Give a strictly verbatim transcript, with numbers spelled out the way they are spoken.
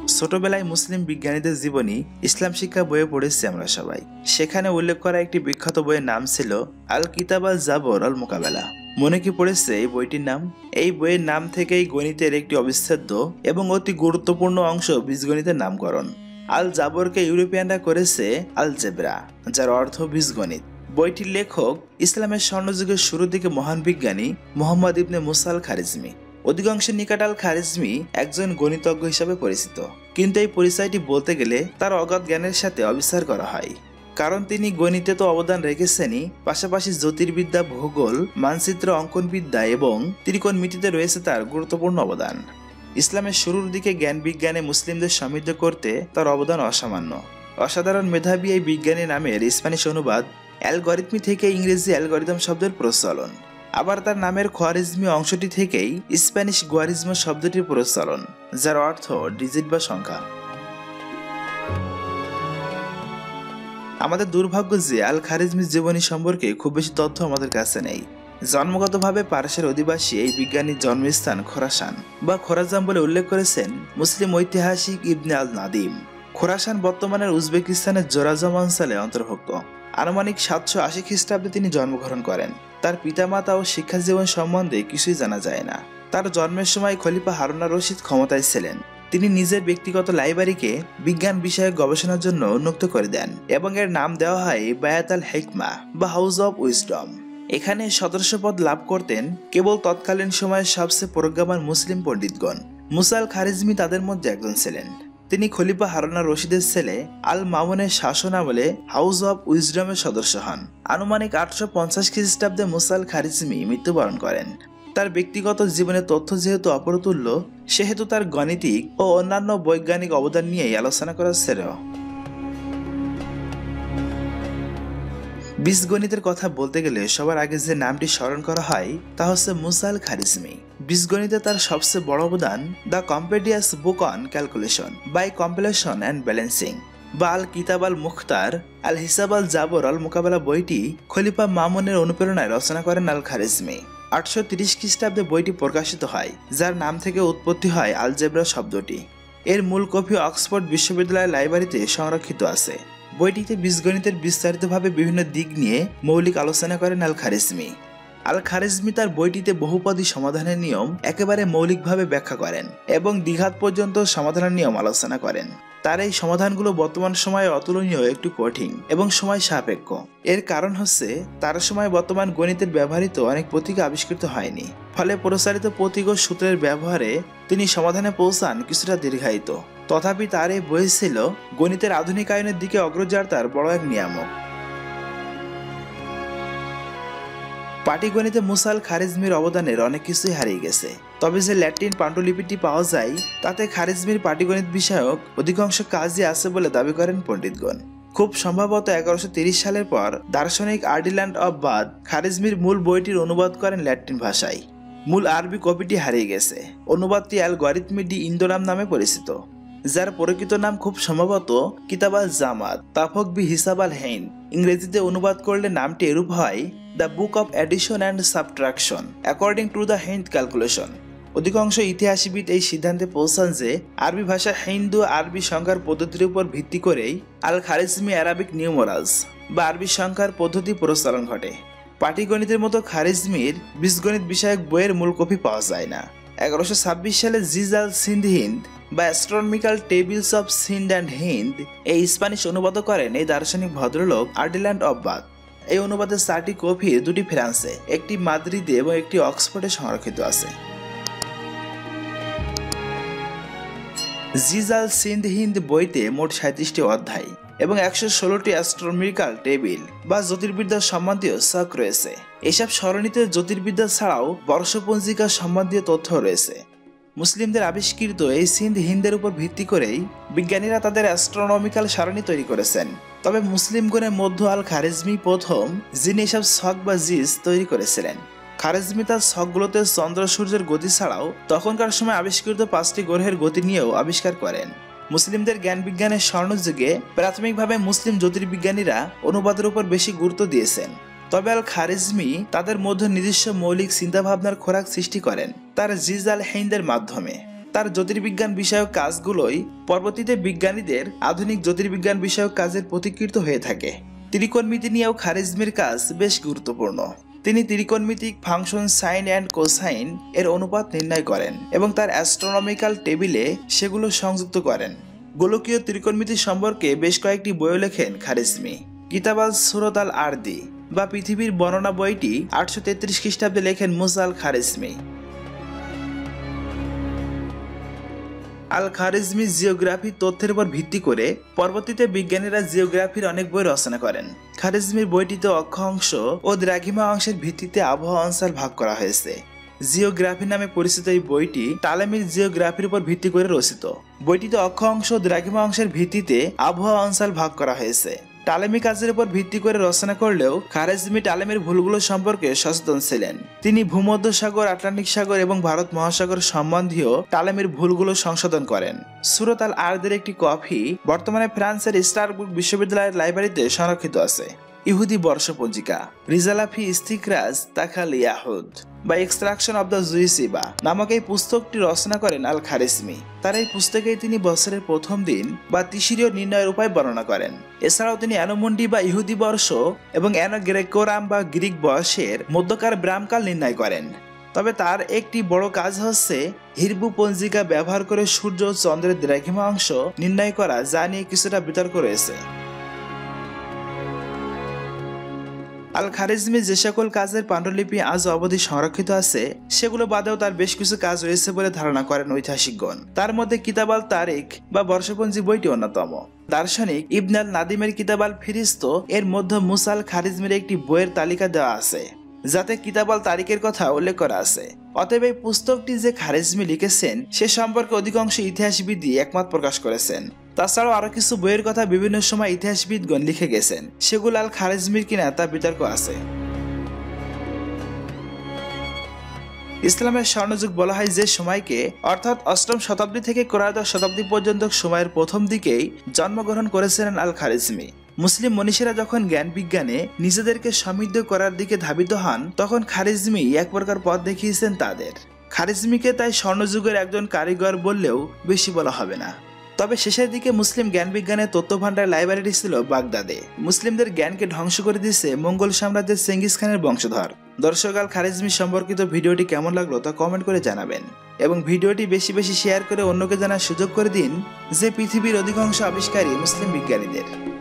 ছোটবেলায় মুসলিম বিজ্ঞানীদের জীবনী ইসলাম শিক্ষা বইয়ে পড়েছি আমরা সবাই। সেখানে উল্লেখ করা একটি বিখ্যাত বইয়ের নাম ছিল আল কিতাব আল জাবর আল মোকাবেলা। মনে কি পড়েছে এই বইটির নাম? এই বইয়ের নাম থেকেই গণিতের একটি অবিচ্ছেদ্য এবং অতি গুরুত্বপূর্ণ অংশ বীজগণিতের নামকরণ। আল জাবরকে ইউরোপিয়ানরা করেছে আল জেব্রা, যার অর্থ বীজগণিত। বইটির লেখক ইসলামের স্বর্ণযুগের শুরুর দিকে মহান বিজ্ঞানী মুহাম্মদ ইবনে মুসা আল খারিজমি। অধিকাংশের নিকট আল খারিজমি একজন গণিতজ্ঞ হিসাবে পরিচিত, কিন্তু এই পরিচয়টি বলতে গেলে তার অগাধ জ্ঞানের সাথে অবিচার করা হয়। কারণ তিনি গণিতে তো অবদান রেখেছেনই, পাশাপাশি জ্যোতির্বিদ্যা, ভূগোল, মানচিত্র অঙ্কনবিদ্যা এবং ত্রিকোণমিতিতে রয়েছে তার গুরুত্বপূর্ণ অবদান। ইসলামের শুরুর দিকে জ্ঞান বিজ্ঞানে মুসলিমদের সমৃদ্ধ করতে তার অবদান অসামান্য। অসাধারণ মেধাবী এই বিজ্ঞানী নামের স্প্যানিশ অনুবাদ অ্যালগরিদমি থেকে ইংরেজি অ্যালগরিদম শব্দের প্রচলন। আবার তার নামের খোয়ারিজমি অংশটি থেকেই স্প্যানিশ গোয়ারিজমো শব্দটির প্রচলন, যার অর্থ ডিজিট বা সংখ্যা। আমাদের দুর্ভাগ্য যে আল খারিজমির জীবনী সম্পর্কে খুব বেশি তথ্য আমাদের কাছে নেই। জন্মগতভাবে পারস্যের অধিবাসী এই বিজ্ঞানীর জন্মস্থান খোরাসান বা খোরাজাম বলে উল্লেখ করেছেন মুসলিম ঐতিহাসিক ইবনে আল নাদিম। খোরাসান বর্তমানের উজবেকিস্তানের জোরাজম অঞ্চলে অন্তর্ভুক্ত। আনুমানিক সাতশো আশি খ্রিস্টাব্দে তিনি জন্মগ্রহণ করেন। তার পিতামাতা ও শিক্ষা জীবন সম্বন্ধে কিছুই জানা যায় না। তার জন্মের সময় খলিফা হারুন আর রশিদ ক্ষমতায় ছিলেন। তিনি নিজের ব্যক্তিগত লাইব্রেরিকে বিজ্ঞান বিষয়ক গবেষণার জন্য উন্মুক্ত করে দেন এবং এর নাম দেওয়া হয় বায়াত আল হিকমা বা হাউস অব উইজডম। এখানে সদস্য পদ লাভ করতেন কেবল তৎকালীন সময়ের সবচেয়ে প্রজ্ঞাবান মুসলিম পণ্ডিতগণ। মুসা আল খারিজমি তাদের মধ্যে একজন ছিলেন। তিনি খলিফা হারুন আর রশিদের ছেলে আল মামুনের শাসন আমলে হাউস অব উইজডমের সদস্য হন। আনুমানিক আটশো পঞ্চাশ খ্রিস্টাব্দে মুসা আল খারিজমি মৃত্যুবরণ করেন। তার ব্যক্তিগত জীবনের তথ্য যেহেতু অপ্রতুল্য, সেহেতু তার গাণিতিক ও অন্যান্য বৈজ্ঞানিক অবদান নিয়েই আলোচনা করা শ্রেয়। বীজগণিতের কথা বলতে গেলে সবার আগে যে নামটি স্মরণ করা হয় তা হচ্ছে মুসা আল খারিজমি। বীজগণিতে তার সবচেয়ে বড় অবদান the compendious book on calculation by compilation and balancing বা আল কিতাব আল মুখতার আল হিসাব আল জাবর আল মোকাবেলা বইটি খলিফা মামুনের অনুপ্রেরণায় রচনা করেন আল খারিজমি। আটশো তিরিশ খ্রিস্টাব্দে বইটি প্রকাশিত হয়, যার নাম থেকে উৎপত্তি হয় আলজেব্রা শব্দটি। এর মূল কপি অক্সফোর্ড বিশ্ববিদ্যালয়ের লাইব্রেরিতে সংরক্ষিত আছে। বইটিতে বীজগণিতের বিস্তারিতভাবে বিভিন্ন দিক নিয়ে মৌলিক আলোচনা করেন আল খারিজমি। আল খারিজমি তার বইটিতে বহুপদী সমাধানের নিয়ম একেবারে মৌলিকভাবে ব্যাখ্যা করেন এবং দ্বিঘাত পর্যন্ত সমাধানের নিয়ম আলোচনা করেন। তার এই সমাধানগুলো বর্তমান সময়ে অতুলনীয়, একটু কঠিন এবং সময় সাপেক্ষ। এর কারণ হচ্ছে তার সময় বর্তমান গণিতের ব্যবহৃত অনেক প্রতীক আবিষ্কৃত হয়নি, ফলে প্রসারিত প্রতীক ও সূত্রের ব্যবহারে তিনি সমাধানে পৌঁছান কিছুটা দীর্ঘায়িত। তথাপি তার এই বই ছিল গণিতের আধুনিকায়নের দিকে অগ্রযাত্রার বড় এক নিয়ামক। পাটিগণিতে মুসা আল খারিজমির অবদানের অনেক কিছুই হারিয়ে গেছে, তবে যে ল্যাটিন পাণ্ডুলিপিটি পাওয়া যায় তাতে খারিজমির পাটিগণিত বিষয়ক অধিকাংশ কাজই আছে বলে দাবি করেন পণ্ডিতগণ। খুব সম্ভবত এগারোশো তিরিশ সালের পর দার্শনিক আর্ডিল্যান্ড অব বাদ খারিজমির মূল বইটির অনুবাদ করেন ল্যাটিন ভাষায়। মূল আরবি কপিটি হারিয়ে গেছে। অনুবাদটি অ্যালগরিদমি ডি ইন্দোরাম নামে পরিচিত, যার প্রকৃত নাম খুব সম্ভবত কিতাব আল জামাত তাফক বি হিসাব আল হেইন। ইংরেজিতে অনুবাদ করলে নামটি এরূপ হয় the book of addition and subtraction according to the Hind calculation. অধিকাংশ ইতিহাসবিদ এই সিদ্ধান্তে পৌঁছান যে আরবি ভাষা হিন্দু আরবি সংখ্যার পদ্ধতির উপর ভিত্তি করেই আল খারিজমি অ্যারাবিক নিউমোরালস বা আরবি সংখ্যার পদ্ধতি প্রচলন ঘটে। পাটিগণিতের মতো খারিজমির বীজগণিত বিষয়ক বইয়ের মূল কপি পাওয়া যায় না। এগারোশো ছাব্বিশ সালে জিজ আল সিন্ধ হিন্দ বা astronomical tables of Sindh and Hind এই স্প্যানিশ অনুবাদ করেন এই দার্শনিক ভদ্রলোক আর্ডিল্যান্ড অব বাদ। এই অনুবাদের চারটি কপি, দুটি ফ্রান্সে, একটি মাদ্রিদে এবং একটি অক্সফোর্ডে সংরক্ষিত আছে। জিজ আল সিন্ধ হিন্দ বইতে মোট সাঁত্রিশটি অধ্যায় এবং একশো ষোলোটি অ্যাস্ট্রোনমিক্যাল টেবিল বা জ্যোতির্বিদ্যা সম্বন্ধীয় ছক রয়েছে। এসব সরণিতে জ্যোতির্বিদ্যা ছাড়াও বর্ষপঞ্জিকা সম্বন্ধীয় তথ্য রয়েছে। মুসলিমদের আবিষ্কৃত এই সিন্ধ হিন্দের উপর ভিত্তি করেই বিজ্ঞানীরা তাদের অ্যাস্ট্রোনমিক্যাল সারণী তৈরি করেছেন। তবে মুসলিমগণের মধ্য আল খারিজমি প্রথম যিনি এসব ছক বা জিজ তৈরি করেছিলেন। খারিজমি তার ছকগুলোতে চন্দ্র সূর্যের গতি ছাড়াও তখনকার সময় আবিষ্কৃত পাঁচটি গ্রহের গতি নিয়েও আবিষ্কার করেন। মুসলিমদের জ্ঞান বিজ্ঞানের স্বর্ণযুগে প্রাথমিকভাবে মুসলিম জ্যোতির্বিজ্ঞানীরা অনুবাদের উপর বেশি গুরুত্ব দিয়েছেন। তবে আল খারিজমি তাদের মধ্যে নিজস্ব মৌলিক চিন্তাভাবনার খোরাক সৃষ্টি করেন তার জিজ আল হিন্দের মাধ্যমে। তার জ্যোতির্বিজ্ঞান বিষয়ক কাজগুলোই পরবর্তীতে বিজ্ঞানীদের আধুনিক জ্যোতির্বিজ্ঞান বিষয়ক কাজের প্রতিকৃত হয়ে থাকে। ত্রিকোণমিতি নিয়েও খারিজমির কাজ বেশ গুরুত্বপূর্ণ। তিনি ত্রিকোণমিতিক ফাংশন সাইন অ্যান্ড কোসাইন এর অনুপাত নির্ণয় করেন এবং তার অ্যাস্ট্রোনমিক্যাল টেবিলে সেগুলো সংযুক্ত করেন। গোলকীয় ত্রিকোণমিতি সম্পর্কে বেশ কয়েকটি বইও লেখেন খারিজমি। কিতাব আল সুরত আল আরদি বা পৃথিবীর বর্ণনা বইটি আটশো তেত্রিশ খ্রিস্টাব্দে লেখেন মুসা আল খারিজমি। আল খারিজমি জিওগ্রাফি তথ্যের উপর ভিত্তি করে পরবর্তীতে বিজ্ঞানীরা জিওগ্রাফির অনেক বই রচনা করেন। খারিজমির বইটিতে অক্ষাংশ ও দ্রাঘিমা অংশের ভিত্তিতে আবহাওয়া অঞ্চল ভাগ করা হয়েছে। জিওগ্রাফি নামে পরিচিত এই বইটি টালেমির জিওগ্রাফির উপর ভিত্তি করে রচিত। বইটিতে অক্ষাংশ ও দ্রাঘিমা অংশের ভিত্তিতে আবহাওয়া অঞ্চল ভাগ করা হয়েছে। টালেমি কাজের উপর ভিত্তি করে রচনা করলেও খারিজমি টালেমির ভুলগুলো সম্পর্কে সচেতন ছিলেন। তিনি ভূমধ্য সাগর, আটলান্টিক সাগর এবং ভারত মহাসাগর সম্বন্ধীয় টালেমির ভুলগুলো সংশোধন করেন। সুরত আল আরদের একটি কপি বর্তমানে ফ্রান্সের স্টারবুক বিশ্ববিদ্যালয়ের লাইব্রেরিতে সংরক্ষিত আছে। ইহুদি বর্ষপঞ্জিকা রিজালাফি ইস্তিকরাজ তাকাল ইয়াহুদ বা এক্সট্রাকশন অব দ্য জুইসিবা নামক এই পুস্তকটি রচনা করেন আল খারিজমি। তার এই পুস্তকে তিনি বছরের প্রথম দিন বা তিশিরীয় নির্ণয়ের উপায় বর্ণনা করেন। এছাড়াও তিনি অ্যানোমন্ডি বা ইহুদি বর্ষ এবং অ্যানো গ্রেকোরাম বা গ্রিক বর্ষের মধ্যকার ব্রাহ্মকাল নির্ণয় করেন। তবে তার একটি বড় কাজ হচ্ছে হিরবু পঞ্জিকা ব্যবহার করে সূর্য ও চন্দ্রের দ্রাঘিমা অংশ নির্ণয় করা, যা নিয়ে কিছুটা বিতর্ক রয়েছে। আল খারিজমি যে সকল কাজের পাণ্ডুলিপি আজ অবধি সংরক্ষিত আছে সেগুলো বাদেও তার বেশ কিছু কাজ রয়েছে বলে ধারণা করেন ঐতিহাসিকগণ। তার মধ্যে কিতাব আল তারিখ বা বর্ষপঞ্জি বইটি অন্যতম। দার্শনিক ইবনে আল নাদিমের কিতাব আল ফিরিস্ত এর মধ্যে মুসা আল খারিজমির একটি বইয়ের তালিকা দেওয়া আছে, যাতে কিতাব আল তারিখের কথা উল্লেখ করা আছে। অতএব এই পুস্তকটি যে খারিজমি লিখেছেন সে সম্পর্কে অধিকাংশ ইতিহাসবিদই একমত প্রকাশ করেছেন। তাছাড়াও আরো কিছু বইয়ের কথা বিভিন্ন সময় ইতিহাসবিদগণ লিখে গেছেন, সেগুলো আল খারিজমির কিনা তা বিতর্ক আছে। ইসলামের স্বর্ণযুগ বলা হয় যে সময়কে, অর্থাৎ অষ্টম শতাব্দী থেকে ত্রয়োদশ শতাব্দী পর্যন্ত সময়ের প্রথম দিকেই জন্মগ্রহণ করেছিলেন আল খারিজমি। মুসলিম মনীষীরা যখন জ্ঞান বিজ্ঞানে নিজেদেরকে সমৃদ্ধ করার দিকে ধাবিত হন তখন খারিজমি এক প্রকার পথ দেখিয়েছেন তাদের। খারিজমিকে তাই স্বর্ণযুগের একজন কারিগর বললেও বেশি বলা হবে না। তবে শেষের দিকে মুসলিম জ্ঞান বিজ্ঞানের তথ্য ভান্ডার লাইব্রেরি ছিল বাগদাদে। মুসলিমদের জ্ঞানকে ধ্বংস করে দিয়েছে মঙ্গল সাম্রাজ্যের চেঙ্গিস খানের বংশধর। দর্শক, আল খারিজমি সম্পর্কিত ভিডিওটি কেমন লাগলো তা কমেন্ট করে জানাবেন এবং ভিডিওটি বেশি বেশি শেয়ার করে অন্যকে জানার সুযোগ করে দিন যে পৃথিবীর অধিকাংশ আবিষ্কারই মুসলিম বিজ্ঞানীদের।